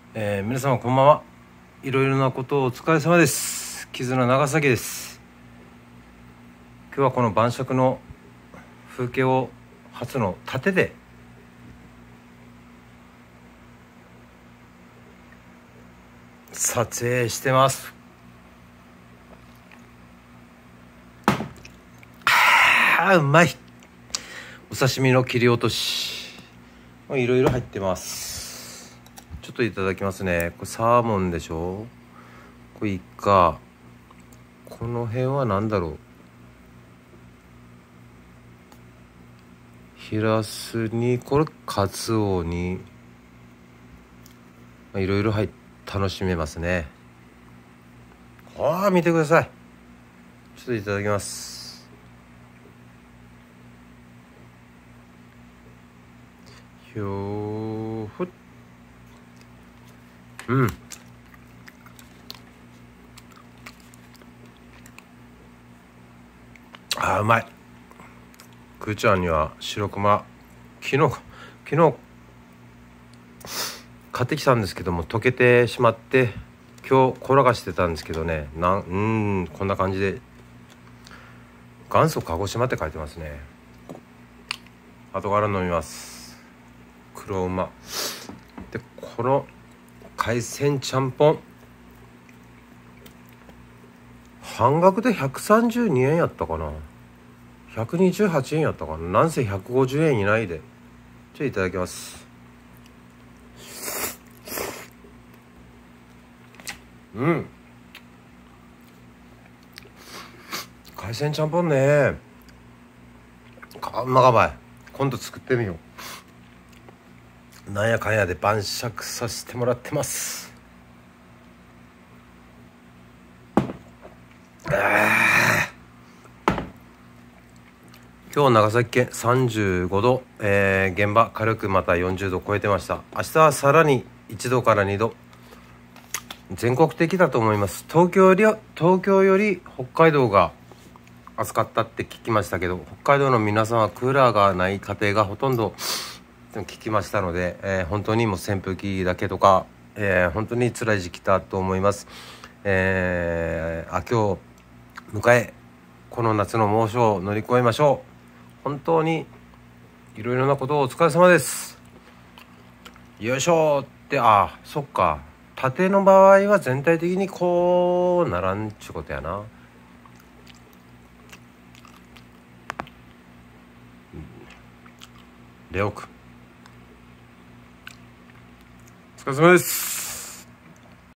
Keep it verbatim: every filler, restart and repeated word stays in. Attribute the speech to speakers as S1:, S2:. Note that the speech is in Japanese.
S1: えー、皆様こんばんは。いろいろなことをお疲れ様です。絆長崎です。今日はこの晩酌の風景を初の盾で撮影してます。あーうまい。お刺身の切り落としいろいろ入ってます。ちょっといただきますね。これサーモンでしょ。これイカ。この辺は何だろう。ヒラスにこれカツオにいろいろ入って楽しめますね。ああ見てください。ちょっといただきます。ひょーふっ。うん。あーうまい。くーちゃんには白熊昨日昨日買ってきたんですけども溶けてしまって今日こらがしてたんですけどね、なんうんこんな感じで元祖鹿児島って書いてますね。後から飲みます。黒馬で、この海鮮ちゃんぽん半額でひゃくさんじゅうにえんやったかな、ひゃくにじゅうはちえんやったかな、なんせひゃくごじゅうえん以内で。ちょっといただきます。うん、海鮮ちゃんぽんね、かうまかばい。今度作ってみよう。なんやかんやで晩酌させてもらってます。今日長崎県さんじゅうごど、えー、現場軽くまたよんじゅうど超えてました。明日はさらにいちどからにど、全国的だと思います。東京より東京より北海道が暑かったって聞きましたけど、北海道の皆さんはクーラーがない家庭がほとんど聞きましたので、えー、本当にもう扇風機だけとか、えー、本当に辛い時期だと思います。えー、秋を迎えこの夏の猛暑を乗り越えましょう。本当にいろいろなことをお疲れ様です。よいしょって、あそっか、縦の場合は全体的にこうならんっちゅうことやな。レオくんお疲れ様です。